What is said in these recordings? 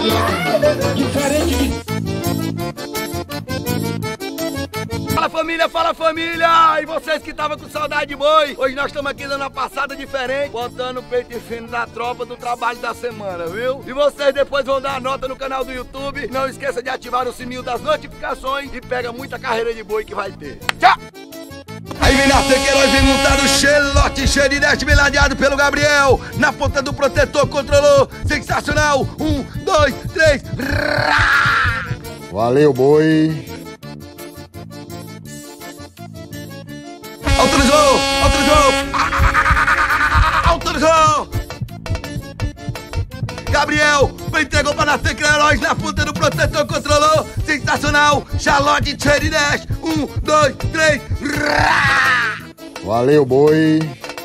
Diferente de... Fala família! E vocês que estavam com saudade de boi? Hoje nós estamos aqui dando uma passada diferente, botando o peito e fino da tropa do trabalho da semana, viu? E vocês depois vão dar a nota no canal do YouTube. Não esqueça de ativar o sininho das notificações e pega muita carreira de boi que vai ter. Tchau! Aí vem na Queiroz, vem montado o Xelote, cheio de 10, bem ladeado pelo Gabriel. Na ponta do protetor, controlou, sensacional. 1, 2, 3. Valeu, boi. Autorizou! Autorizou! Gabriel entregou para Nathan Queiroz na ponta do protetor, controlou, sensacional. Xalote, cheio de 10. 1, 2, 3. Valeu, boi.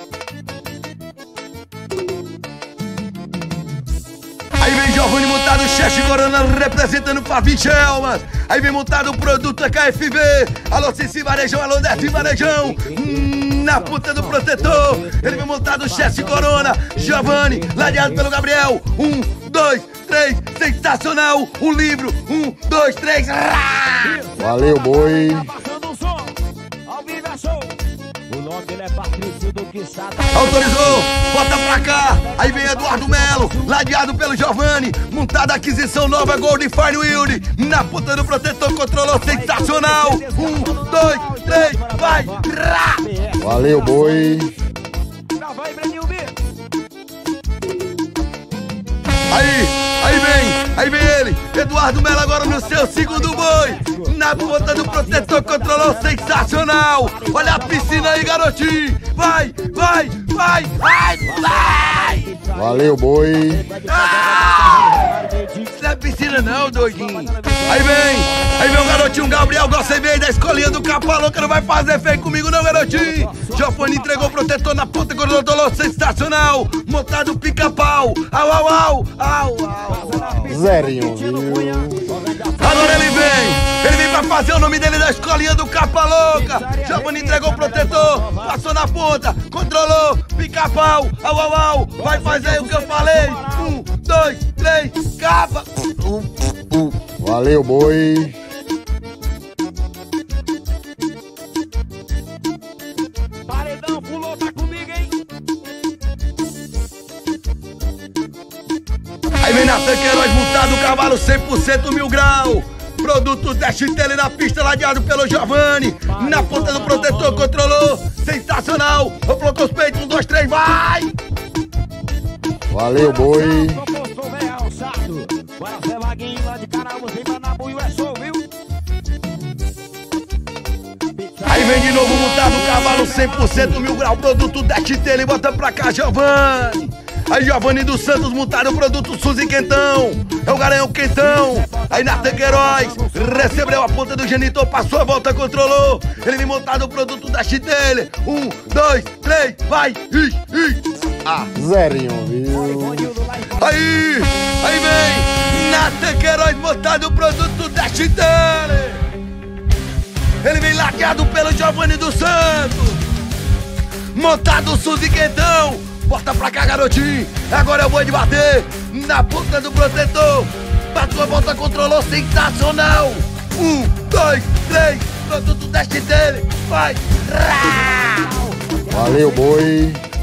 Aí vem Giovanni montado, Chefe Corona representando Fabinho Chelmas. Aí vem montado o produto KFV. Alô, Cici Varejão, alô, Desce Varejão. Na ponta do protetor. Ele vem montado o Chefe Corona. Giovanni, ladeado pelo Gabriel. 1, 2, 3. Sensacional. Um livro. 1, 2, 3. Valeu, boi. Autorizou, bota pra cá. Aí vem Eduardo Melo, ladeado pelo Giovanni. Montada a aquisição nova Gold Fire Wild. Na ponta do protetor, controlou, sensacional. 1, 2, 3, vai. Valeu, boi. Aí vem ele, Eduardo Melo agora no seu segundo boi. Na ponta do protetor, controlou, sensacional. Olha a piscina aí, garotinho. Vai. Valeu, boi. Isso não é piscina não, doidinho. Aí vem o garotinho Gabriel, gostei bem da escolinha do Capa Louca. Não vai fazer feio comigo não, garotinho. Giovanni entregou o protetor na ponta, controlou, sensacional. Montado pica-pau. Au. Zerinho, viu? Agora ele vem pra fazer o nome dele da escolinha do Capa Louca. Giovanni entregou o protetor, passou na ponta, controlou, pica-pau, au. Vai fazer o que eu falei. 1, 2, 3, capa. Valeu, boi. Paredão pulou, tá comigo, hein? Aí vem Nathan Queiroz montado, cavalo 100% 1000 grau. Produto DSTL na pista, ladeado pelo Giovanni. Na ponta do protetor, controlou, sensacional. Colocou os peitos, 1, 2, 3, vai. Valeu, boi. Aí vem de novo montado o cavalo 100% 1000 grau. Produto DSTL, bota pra cá, Giovanni. Aí Giovanni dos Santos montaram o produto Suzy Quentão. É o Garanhão Quentão. Aí Nathan Queiroz recebeu a ponta do genitor, passou a volta, controlou. Ele vem montado o produto da Chitele. 1, 2, 3, vai. Zerinho, viu? Aí vem Nathan Queiroz montado o produto da Chitele. Ele vem laqueado pelo Giovanni dos Santos. Montado o Suzy Quentão. Bota pra cá, garotinho. Agora é o boi de bater. Na ponta do protetor. Bateu a volta, controlou, sensacional. 1, 2, 3. Produto teste dele. Vai. Valeu, boi.